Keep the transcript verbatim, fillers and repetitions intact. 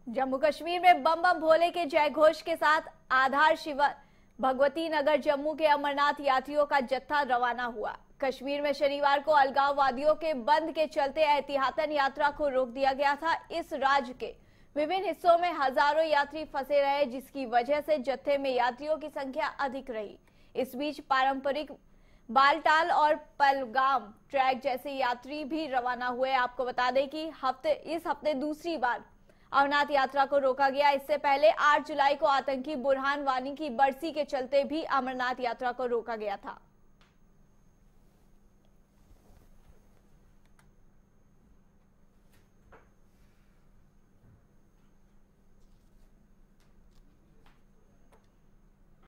जम्मू कश्मीर में बम बम भोले के जय घोष के साथ आधार शिविर भगवती नगर जम्मू के अमरनाथ यात्रियों का जत्था रवाना हुआ। कश्मीर में शनिवार को अलगाववादियों के बंद के चलते एहतियातन यात्रा को रोक दिया गया था। इस राज्य के विभिन्न हिस्सों में हजारों यात्री फंसे रहे, जिसकी वजह से जत्थे में यात्रियों की संख्या अधिक रही। इस बीच पारंपरिक बालटाल और पलगाम ट्रैक जैसे यात्री भी रवाना हुए। आपको बता दें कि हफ्ते इस हफ्ते दूसरी बार अमरनाथ यात्रा को रोका गया। इससे पहले आठ जुलाई को आतंकी बुरहान वानी की बरसी के चलते भी अमरनाथ यात्रा को रोका गया था।